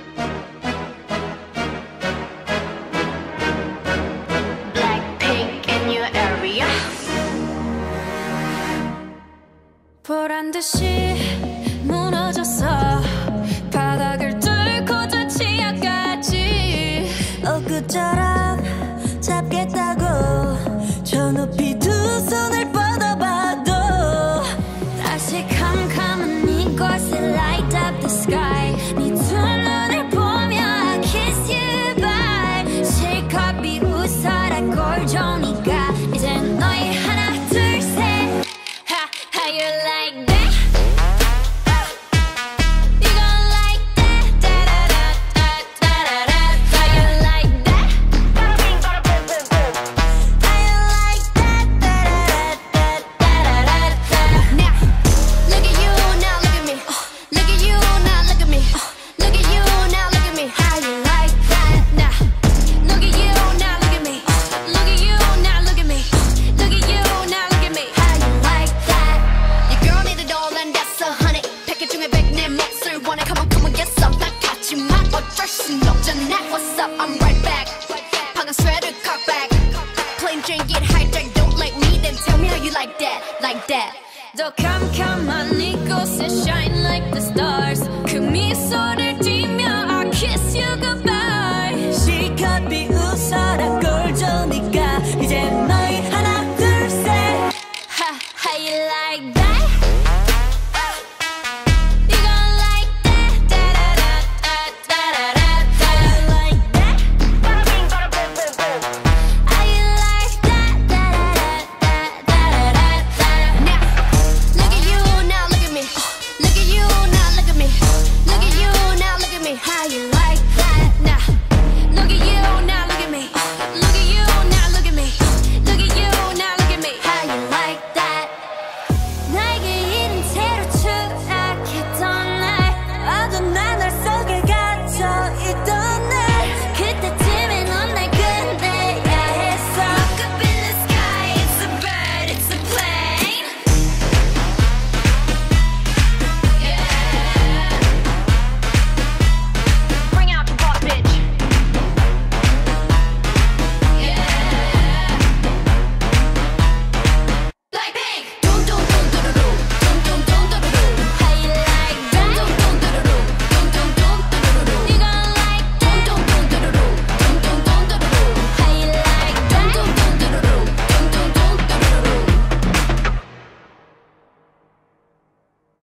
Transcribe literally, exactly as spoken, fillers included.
Blackpink in your area. 보란 듯이 무너졌어. 바닥을 뚫고 저 치아까지. 엊그처럼 잡겠다고 저 높이 두 손을 뻗어봐도 다시 캄캄한 이곳에 light up the sky. 네 두 눈을 보며 I kiss you bye. 실컷 비웃어라 꼴종이가 이젠 너희 하나 둘 셋. Ha, how you like that? What's up? I'm right back. 방금 sweater cut back. Plain Jane get hijacked. Don't like me, then tell me how you like that, like that. 더 캄캄한